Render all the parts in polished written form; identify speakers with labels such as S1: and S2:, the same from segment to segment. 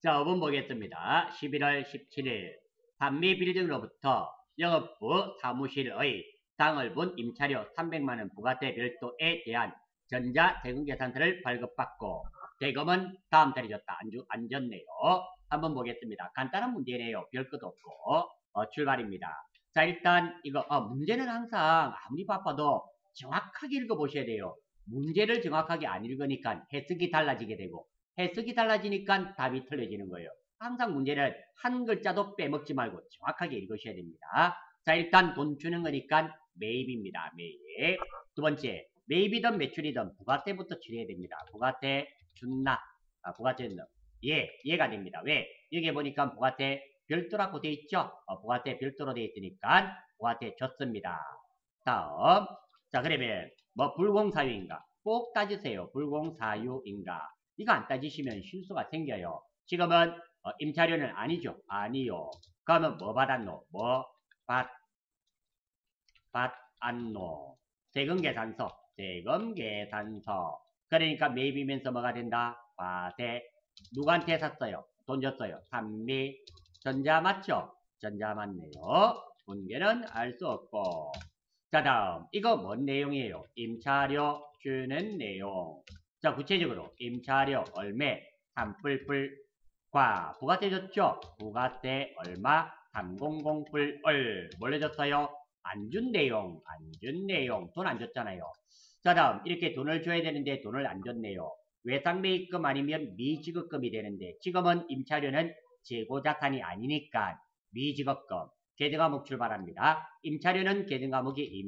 S1: 자, 5번 보겠습니다. 11월 17일 판미빌딩으로부터 영업부 사무실의 당을 본 임차료 300만원 부가세 별도에 대한 전자대금계산서를 발급받고 대금은 다음 달에 줬다. 안 줬네요. 한번 보겠습니다. 간단한 문제네요. 별것도 없고 출발입니다. 자, 일단 이거 문제는 항상 아무리 바빠도 정확하게 읽어보셔야 돼요. 문제를 정확하게 안 읽으니까 해석이 달라지게 되고 해석이 달라지니까 답이 틀려지는 거예요. 항상 문제는 한 글자도 빼먹지 말고 정확하게 읽으셔야 됩니다. 자, 일단 돈 주는 거니까 매입입니다. 매입. 두 번째, 매입이든 매출이든 부가세부터 처리해야 됩니다. 부가세 준나. 부가세 준나. 얘가 됩니다. 왜? 여기 보니까 부가세 별도라고 돼 있죠? 부가세 별도로 돼 있으니까 부가세 줬습니다. 다음. 자, 그러면 뭐 불공사유인가? 꼭 따지세요. 불공사유인가? 이거 안 따지시면 실수가 생겨요. 지금은 임차료는 아니죠. 아니요. 그러면 뭐 받았노? 뭐 받았노? 세금계산서. 세금계산서. 그러니까 매입이면서 뭐가 된다? 과세. 누구한테 샀어요? 돈 줬어요. 산미. 전자 맞죠? 전자 맞네요. 분계는 알 수 없고. 자, 다음. 이거 뭔 내용이에요? 임차료 주는 내용. 자, 구체적으로 임차료 얼매 3뿔뿔과 부가세 줬죠? 부가세 얼마? 300불을 뭘로 줬어요? 안 준 내용. 안 준 내용. 돈 안 줬잖아요. 자, 다음. 이렇게 돈을 줘야 되는데 돈을 안 줬네요. 외상매입금 아니면 미지급금이 되는데 지금은 임차료는 재고자산이 아니니까 미지급금. 계정과목 출발합니다. 임차료는 계정과목이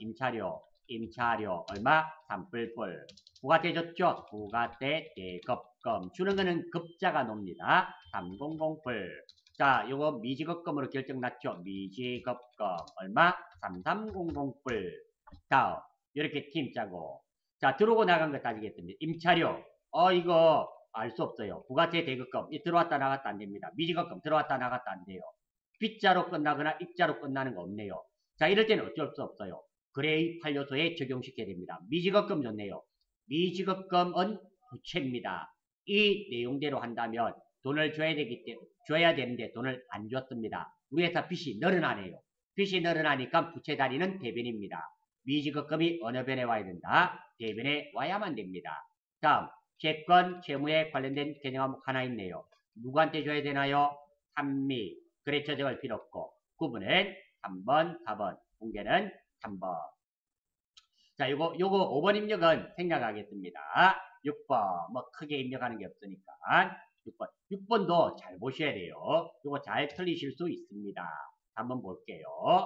S1: 임차료 얼마? 3뿔뿔. 부가세 줬죠? 부가세 대급금. 주는 거는 급자가 놉니다. 300불. 자, 요거 미지급금으로 결정났죠? 미지급금 얼마? 3300불. 다음 이렇게 팀 짜고. 자, 들어오고 나간 거 따지겠습니다. 임차료. 이거 알 수 없어요. 부가세 대급금. 들어왔다 나갔다 안 됩니다. 미지급금 들어왔다 나갔다 안 돼요. 빗자로 끝나거나 입자로 끝나는 거 없네요. 자, 이럴 때는 어쩔 수 없어요. 그레이 판료소에 적용시켜야 됩니다. 미지급금 좋네요. 미지급금은 부채입니다. 이 내용대로 한다면 돈을 줘야 되는데 돈을 안 줬습니다. 우리 회사 빚이 늘어나네요. 빚이 늘어나니까 부채 다리는 대변입니다. 미지급금이 어느 변에 와야 된다? 대변에 와야만 됩니다. 다음, 채권, 채무에 관련된 개념 과목 하나 있네요. 누구한테 줘야 되나요? 산미. 거래처 적을 필요 없고 9번은 3번, 4번, 공개는 3번. 자, 요거 5번 입력은 생략하겠습니다. 6번, 뭐 크게 입력하는 게 없으니까 6번. 6번도 잘 보셔야 돼요. 요거 잘 틀리실 수 있습니다. 한번 볼게요.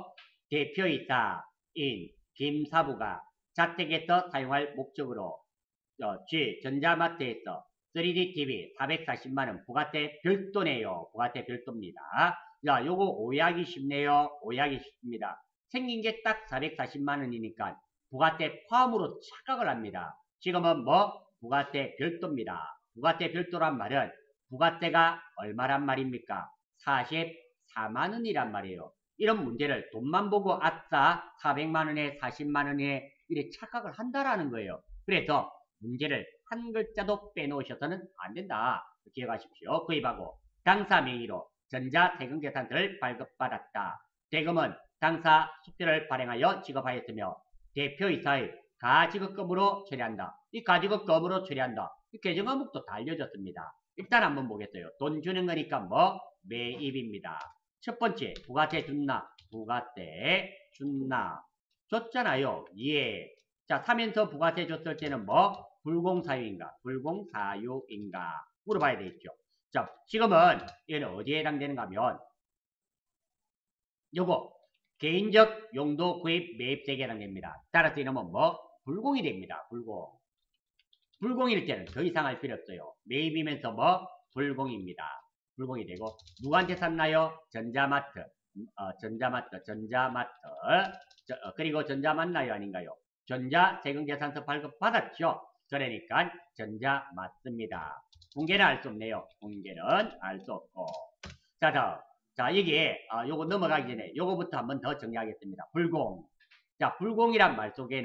S1: 대표이사인 김사부가 자택에서 사용할 목적으로 G 전자마트에서 3D TV 440만원 부가세 별도네요. 부가세 별도입니다. 자, 요거 오해하기 쉽네요. 오해하기 쉽습니다. 생긴 게 딱 440만원이니까 부가세 포함으로 착각을 합니다. 지금은 뭐? 부가세 별도입니다. 부가세 별도란 말은 부가세가 얼마란 말입니까? 44만원이란 말이에요. 이런 문제를 돈만 보고 아싸 400만원에 40만원에 이렇게 착각을 한다라는 거예요. 그래서 문제를 한 글자도 빼놓으셔서는 안 된다. 기억하십시오. 구입하고 당사 명의로 전자세금계산서를 발급받았다. 대금은 당사 숙제를 발행하여 지급하였으며 대표이사의 가지급금으로 처리한다. 이 가지급금으로 처리한다. 이 계정과목도 다 알려졌습니다. 일단 한번 보겠어요. 돈 주는 거니까 뭐? 매입입니다. 첫 번째 부가세 준나? 부가세 준나. 줬잖아요. 예. 자, 사면서 부가세 줬을 때는 뭐? 불공사유인가? 불공사유인가? 물어봐야 되겠죠. 자, 지금은 얘는 어디에 해당되는가 하면 요거 개인적 용도 구입 매입세액에 해당됩니다. 따라서 이놈은 뭐? 불공이 됩니다. 불공. 불공일 때는 더 이상 할 필요 없어요. 매입이면서 뭐? 불공입니다. 불공이 되고 누구한테 샀나요? 전자마트. 전자마트. 그리고 전자 맞나요? 아닌가요? 전자세금계산서 발급받았죠? 그러니까 전자 맞습니다. 공개는 알 수 없네요. 공개는 알 수 없고. 자, 다음. 자, 여기에, 요거 넘어가기 전에 요거부터 한번 더 정리하겠습니다. 불공. 자, 불공이란 말 속에는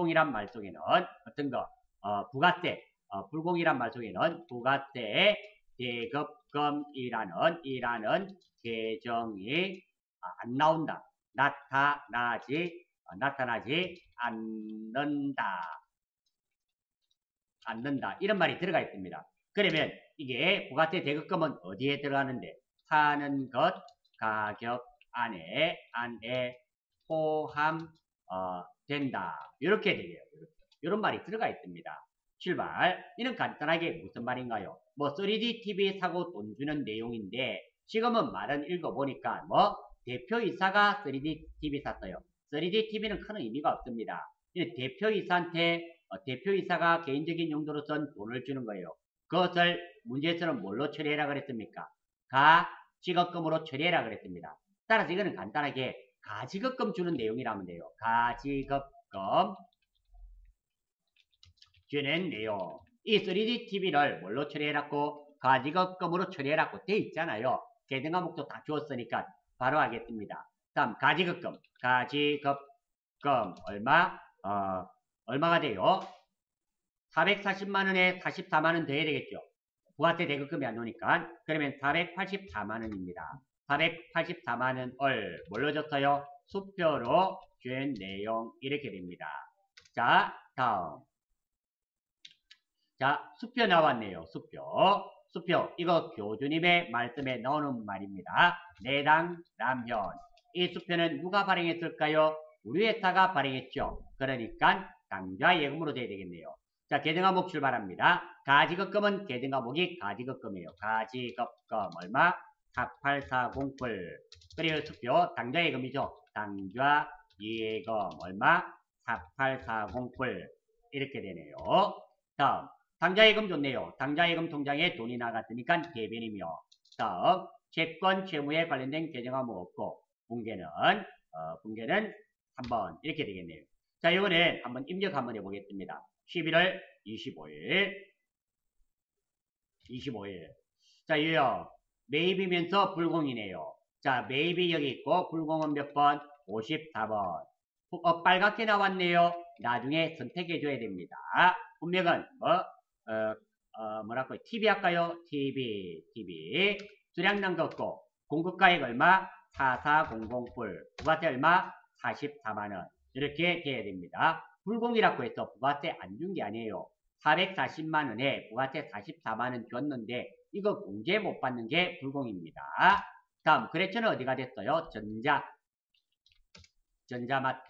S1: 어떤 거, 부가세. 불공이란 말 속에는 부가세 대급금이라는 계정이 안 나온다. 나타나지 않는다. 이런 말이 들어가 있습니다. 그러면 이게 부가세 대급금은 어디에 들어가는데? 사는 것 가격 안에 포함 된다. 이렇게 되게요. 이런 말이 들어가 있습니다. 출발. 이는 간단하게 무슨 말인가요? 뭐 3D TV 사고 돈 주는 내용인데 지금은 말은 읽어보니까 뭐 대표이사가 3D TV 샀어요. 3D TV는 큰 의미가 없습니다. 대표이사한테 대표이사가 개인적인 용도로선 돈을 주는 거예요. 그것을 문제에서는 뭘로 처리해라 그랬습니까? 가지급금으로 처리해라 그랬습니다. 따라서 이거는 간단하게 가지급금 주는 내용이라면 돼요. 가지급금 주는 내용. 이 3D TV를 뭘로 처리해놨고 가지급금으로 처리해놨고 돼 있잖아요. 계정 과목도 다 주었으니까 바로 하겠습니다. 다음 가지급금 얼마? 얼마가 돼요? 440만원에 44만원 더해야 되겠죠. 부가세 대급금이 안 오니까. 그러면 484만원입니다. 484만원을 뭘로 줬어요? 수표로 준 내용 이렇게 됩니다. 자, 다음. 자, 수표 나왔네요. 수표. 이거 교주님의 말씀에 나오는 말입니다. 내당 남현. 이 수표는 누가 발행했을까요? 우리 회사가 발행했죠. 그러니까 당좌 예금으로 돼야 되겠네요. 자, 계정과목 출발합니다. 가지급금은 계정과목이 가지급금이에요. 가지급금 얼마? 48408. 그리고 수표 당좌 예금이죠. 당좌 예금 얼마? 48408. 이렇게 되네요. 다음. 당좌예금 좋네요. 당좌예금 통장에 돈이 나갔으니까 대변이며. 다음 채권 채무에 관련된 계정과목 없고 분계는 3번 이렇게 되겠네요. 자, 이번엔 한번 입력 한번 해보겠습니다. 11월 25일. 자, 이요 매입이면서 불공이네요. 자, 매입이 여기 있고 불공은 몇 번? 54번. 빨갛게 나왔네요. 나중에 선택해줘야 됩니다. 분명은 뭐라고 TV 할까요? TV 수량당 걷고 공급가액 얼마? 4400불 부가세 얼마? 44만원 이렇게 돼야 됩니다. 불공이라고 해서 부가세 안 준 게 아니에요. 440만원에 부가세 44만원 줬는데 이거 공제 못 받는 게 불공입니다. 다음 거래처는 어디가 됐어요? 전자마트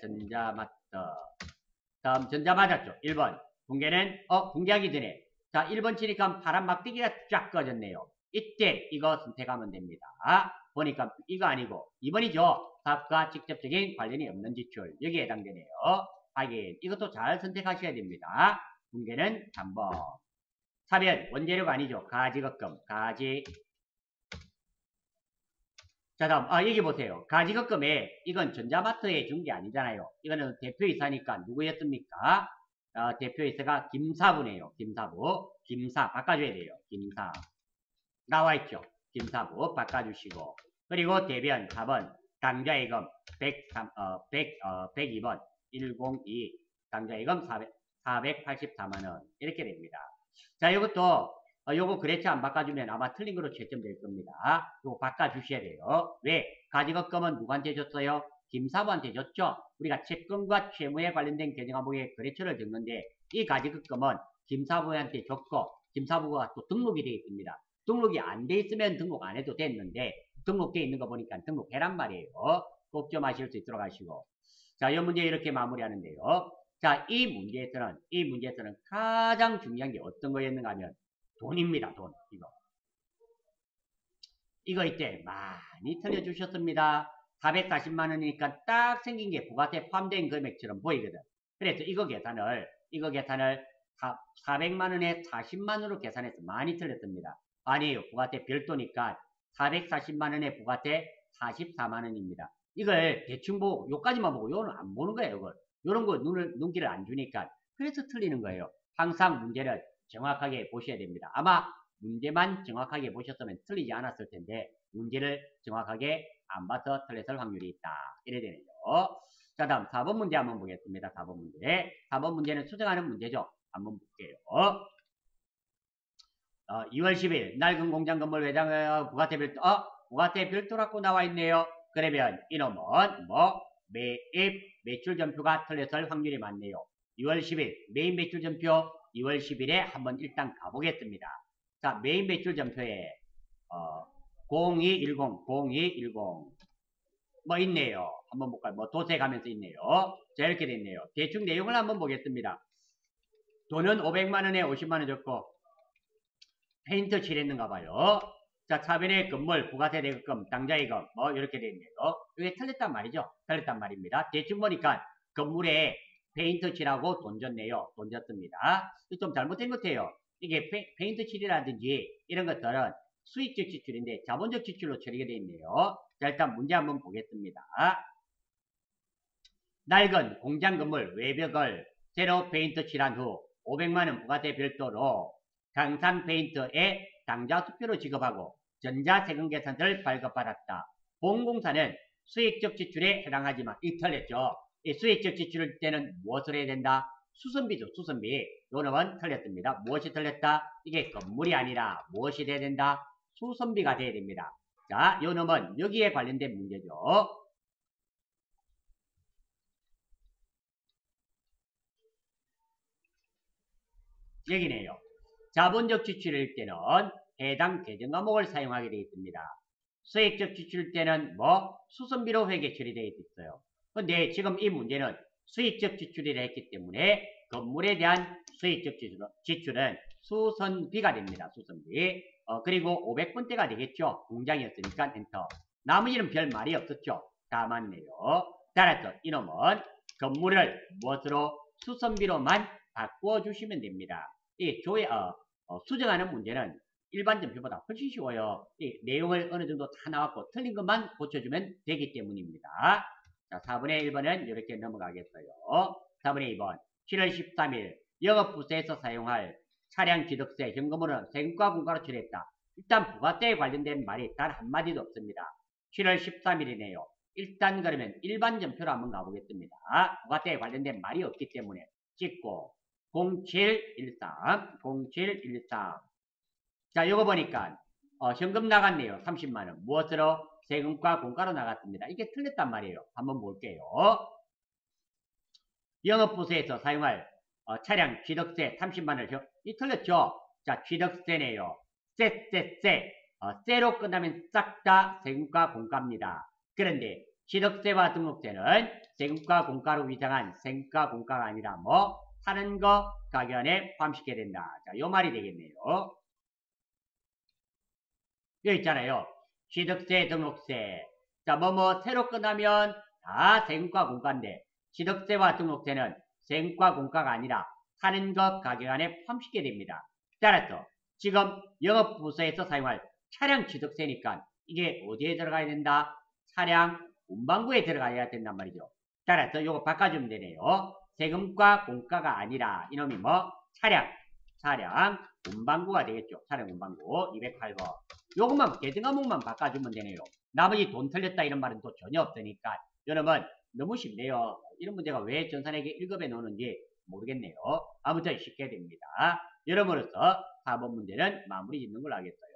S1: 다음 전자 맞았죠? 1번 분계는 분계하기 전에 자 1번 치니까 파란 막대기가 쫙 꺼졌네요. 이때 이거 선택하면 됩니다. 보니까 이거 아니고 2번이죠. 사업과 직접적인 관련이 없는 지출 여기에 해당되네요. 확인 이것도 잘 선택하셔야 됩니다. 분계는 3번. 사변 원재료가 아니죠. 가지급금 자 다음 여기 보세요. 가지급금에 이건 전자마트에 준 게 아니잖아요. 이거는 대표이사니까 누구였습니까? 대표이사가 김사부네요. 김사 바꿔줘야 돼요. 김사 나와있죠. 김사부 바꿔주시고 그리고 대변 4번 당좌예금 102번 102 당좌예금 484만원 이렇게 됩니다. 자 이것도 요거 거래처 안 바꿔주면 아마 틀린 거로 채점될 겁니다. 요거 바꿔주셔야 돼요. 왜? 가지급금은 누구한테 줬어요? 김사부한테 줬죠? 우리가 채권과 채무에 관련된 계정과목에 거래처를 적는데 이 가지급금은 김사부한테 줬고 김사부가 또 등록이 되어 있습니다. 등록이 안 돼 있으면 등록 안 해도 됐는데 등록되어 있는 거 보니까 등록해란 말이에요. 꼭 좀 하실 수 있도록 하시고 자, 이 문제 이렇게 마무리하는데요. 자, 이 문제에서는 가장 중요한 게 어떤 거였는가 하면 돈입니다. 돈. 이거 이때 많이 틀려주셨습니다. 440만원이니까 딱 생긴 게 부가세 포함된 금액처럼 보이거든. 그래서 이거 계산을 400만원에 40만원으로 계산해서 많이 틀렸습니다. 아니에요. 부가세 별도니까 440만원에 부가세 44만원입니다. 이걸 대충 보고 요까지만 보고 요는 안 보는 거예요. 이걸. 요런 거 눈길을 안 주니까 그래서 틀리는 거예요. 항상 문제를 정확하게 보셔야 됩니다. 아마 문제만 정확하게 보셨으면 틀리지 않았을 텐데 문제를 정확하게 안 봐서 틀렸을 확률이 있다. 이래 되네요. 자 다음 4번 문제 한번 보겠습니다. 4번 문제는 수정하는 문제죠. 한번 볼게요. 2월 10일 낡은 공장 건물 회장 부가세 별도 부가세 별도라고 나와 있네요. 그러면 이놈은 뭐 매입 매출 전표가 틀렸을 확률이 많네요. 2월 10일 매입 매출 전표 2월 10일에 한번 일단 가보겠습니다. 자, 매입 매출 전표에 0210 뭐 있네요. 한번 볼까요? 뭐 도세 가면서 있네요. 자, 이렇게 됐네요. 대충 내용을 한번 보겠습니다. 돈은 500만원에 50만원 줬고 페인트 칠했는가 봐요. 자, 차변의 건물, 부가세 대급금, 당좌이금 뭐 이렇게 돼 있네요. 이게 틀렸단 말이죠. 틀렸단 말입니다. 대충 보니까 건물에 페인트 칠하고 돈 줬네요. 돈 줬습니다. 좀 잘못된 것 같아요. 이게 페인트 칠이라든지 이런 것들은 수익적 지출인데 자본적 지출로 처리가 되어 있네요. 자, 일단 문제 한번 보겠습니다. 낡은 공장 건물 외벽을 새로 페인트 칠한 후 500만원 부가세 별도로 강산 페인트에 당좌 수표로 지급하고 전자세금 계산서를 발급받았다. 본공사는 수익적 지출에 해당하지만 이 틀렸죠. 이 수익적 지출일 때는 무엇을 해야 된다? 수선비죠. 수선비. 요 놈은 틀렸습니다. 무엇이 틀렸다? 이게 건물이 아니라 무엇이 돼야 된다? 수선비가 돼야 됩니다. 자, 요 놈은 여기에 관련된 문제죠. 여기네요. 자본적 지출일 때는 해당 계정 과목을 사용하게 되어 있습니다. 수익적 지출일 때는 뭐 수선비로 회계 처리되어 있어요. 근데 지금 이 문제는 수익적 지출이라 했기 때문에 건물에 대한 수익적 지출은 수선비가 됩니다. 수선비. 그리고 500분대가 되겠죠. 공장이었으니까 엔터. 나머지는 별 말이 없었죠. 다 맞네요. 따라서 이놈은 건물을 무엇으로 수선비로만 바꾸어 주시면 됩니다. 이 수정하는 문제는 일반 전표보다 훨씬 쉬워요. 이 내용을 어느 정도 다 나왔고 틀린 것만 고쳐주면 되기 때문입니다. 자, 4분의 1번은 이렇게 넘어가겠어요. 4분의 2번 7월 13일 영업부서에서 사용할 차량 취득세 현금으로는 세금과 공과로 처리했다. 일단 부가세에 관련된 말이 단 한마디도 없습니다. 7월 13일이네요. 일단 그러면 일반 전표로 한번 가보겠습니다. 부가세에 관련된 말이 없기 때문에 찍고 0713 자, 요거 보니까 현금 나갔네요. 30만원. 무엇으로? 세금과 공과로 나갔습니다. 이게 틀렸단 말이에요. 한번 볼게요. 영업부서에서 사용할 차량 취득세 30만원을 이 틀렸죠? 자, 취득세네요. 세로 끝나면 싹 다 세금과 공과입니다. 그런데 취득세와 등록세는 세금과 공과로 위장한 세금과 공과가 아니라 뭐 사는 거 가격에 포함시켜야 된다. 자, 요 말이 되겠네요. 여기 있잖아요. 취득세, 등록세. 자, 새로 끝나면 다 세금과 공과인데 취득세와 등록세는 세금과 공과가 아니라 사는 것 가격 안에 포함시켜야 됩니다. 따라서 지금 영업부서에서 사용할 차량 취득세니까 이게 어디에 들어가야 된다? 차량 운반부에 들어가야 된단 말이죠. 따라서 이거 바꿔주면 되네요. 세금과 공과가 아니라 이놈이 뭐? 차량 운반부가 되겠죠. 차량 운반부 208번. 요것만 계정 과목만 바꿔주면 되네요. 나머지 돈 틀렸다 이런 말은 또 전혀 없으니까 여러분 너무 쉽네요. 이런 문제가 왜 전산회계 1급에 나오는지 모르겠네요. 아무튼 쉽게 됩니다. 여러분으로서 4번 문제는 마무리 짓는 걸로 하겠어요.